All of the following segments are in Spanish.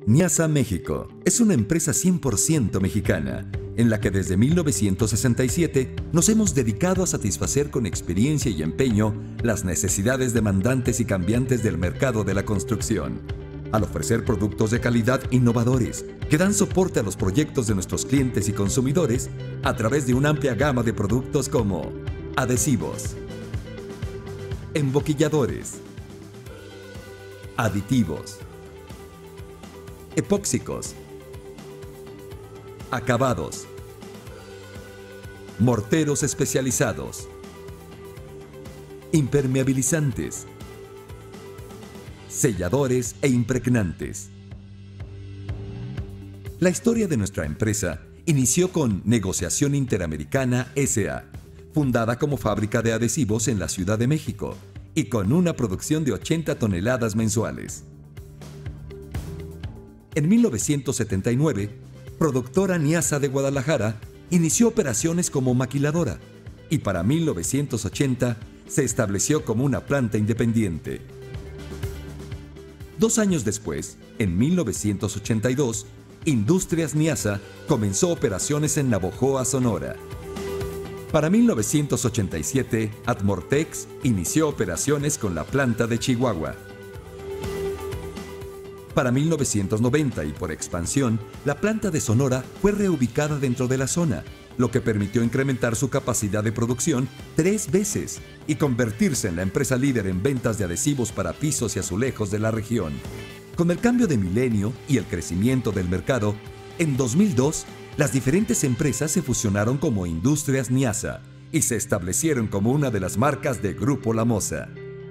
Niasa México es una empresa 100% mexicana, en la que desde 1967 nos hemos dedicado a satisfacer con experiencia y empeño las necesidades demandantes y cambiantes del mercado de la construcción, al ofrecer productos de calidad innovadores que dan soporte a los proyectos de nuestros clientes y consumidores a través de una amplia gama de productos como adhesivos, emboquilladores, aditivos, epóxicos, acabados, morteros especializados, impermeabilizantes, selladores e impregnantes. La historia de nuestra empresa inició con Negociación Interamericana S.A., fundada como fábrica de adhesivos en la Ciudad de México y con una producción de 80 toneladas mensuales. En 1979, Productora Niasa de Guadalajara inició operaciones como maquiladora y para 1980 se estableció como una planta independiente. 2 años después, en 1982, Industrias Niasa comenzó operaciones en Navojoa, Sonora. Para 1987, Atmortex inició operaciones con la planta de Chihuahua. Para 1990 y por expansión, la planta de Sonora fue reubicada dentro de la zona, lo que permitió incrementar su capacidad de producción 3 veces y convertirse en la empresa líder en ventas de adhesivos para pisos y azulejos de la región. Con el cambio de milenio y el crecimiento del mercado, en 2002, las diferentes empresas se fusionaron como Industrias Niasa y se establecieron como una de las marcas de Grupo Lamosa.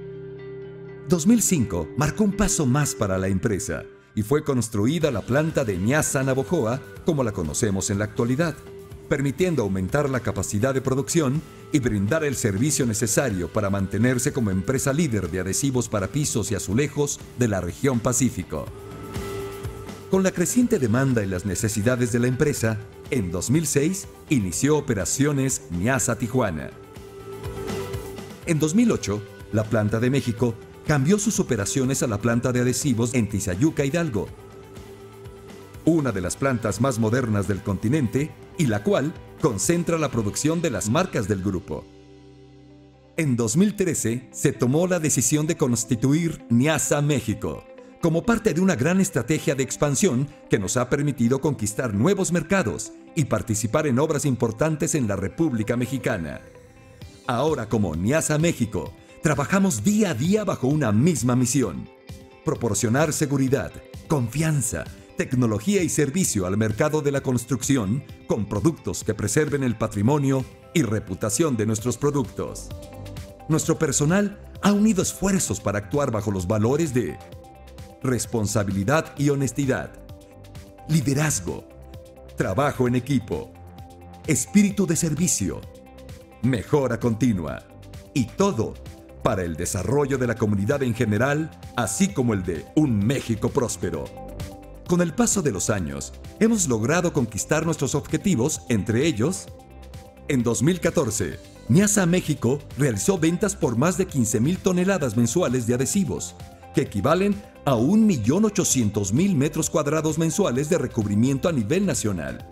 2005 marcó un paso más para la empresa y fue construida la planta de Niasa Navojoa como la conocemos en la actualidad, permitiendo aumentar la capacidad de producción y brindar el servicio necesario para mantenerse como empresa líder de adhesivos para pisos y azulejos de la región Pacífico. Con la creciente demanda y las necesidades de la empresa, en 2006 inició operaciones Niasa Tijuana. En 2008, la planta de México cambió sus operaciones a la planta de adhesivos en Tizayuca, Hidalgo, una de las plantas más modernas del continente y la cual concentra la producción de las marcas del grupo. En 2013 se tomó la decisión de constituir Niasa México como parte de una gran estrategia de expansión que nos ha permitido conquistar nuevos mercados y participar en obras importantes en la República Mexicana. Ahora, como Niasa México, trabajamos día a día bajo una misma misión: proporcionar seguridad, confianza, tecnología y servicio al mercado de la construcción con productos que preserven el patrimonio y reputación de nuestros productos. Nuestro personal ha unido esfuerzos para actuar bajo los valores de responsabilidad y honestidad, liderazgo, trabajo en equipo, espíritu de servicio, mejora continua y todo para el desarrollo de la comunidad en general, así como el de un México próspero. Con el paso de los años, hemos logrado conquistar nuestros objetivos, entre ellos, en 2014, Niasa México realizó ventas por más de 15,000 toneladas mensuales de adhesivos, que equivalen a 1.800.000 metros cuadrados mensuales de recubrimiento a nivel nacional.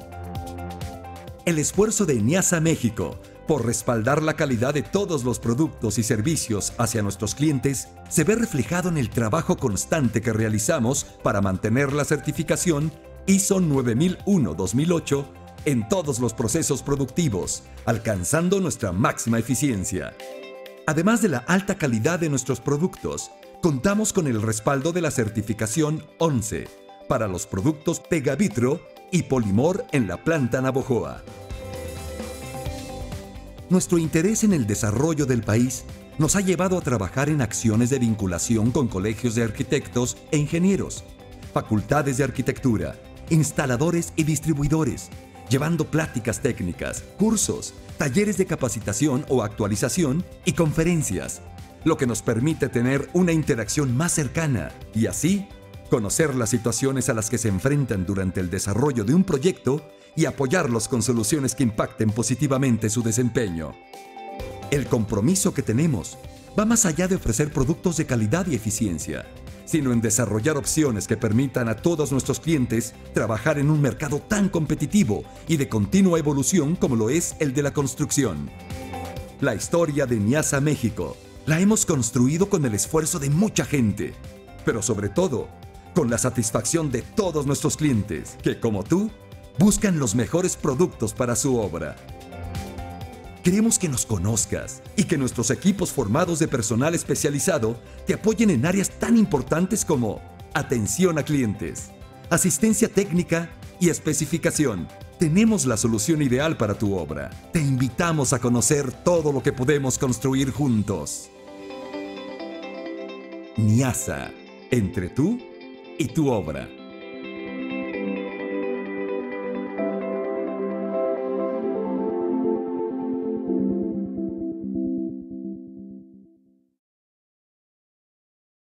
El esfuerzo de Niasa México por respaldar la calidad de todos los productos y servicios hacia nuestros clientes se ve reflejado en el trabajo constante que realizamos para mantener la certificación ISO 9001-2008 en todos los procesos productivos, alcanzando nuestra máxima eficiencia. Además de la alta calidad de nuestros productos, contamos con el respaldo de la certificación 11 para los productos Pegavitro y Polimor en la planta Navojoa. Nuestro interés en el desarrollo del país nos ha llevado a trabajar en acciones de vinculación con colegios de arquitectos e ingenieros, facultades de arquitectura, instaladores y distribuidores, llevando pláticas técnicas, cursos, talleres de capacitación o actualización y conferencias, lo que nos permite tener una interacción más cercana y así conocer las situaciones a las que se enfrentan durante el desarrollo de un proyecto y apoyarlos con soluciones que impacten positivamente su desempeño. El compromiso que tenemos va más allá de ofrecer productos de calidad y eficiencia. sino en desarrollar opciones que permitan a todos nuestros clientes trabajar en un mercado tan competitivo y de continua evolución como lo es el de la construcción. La historia de Niasa México la hemos construido con el esfuerzo de mucha gente, pero sobre todo, con la satisfacción de todos nuestros clientes, que como tú, buscan los mejores productos para su obra. Queremos que nos conozcas y que nuestros equipos formados de personal especializado te apoyen en áreas tan importantes como atención a clientes, asistencia técnica y especificación. Tenemos la solución ideal para tu obra. Te invitamos a conocer todo lo que podemos construir juntos. Niasa, entre tú y tu obra.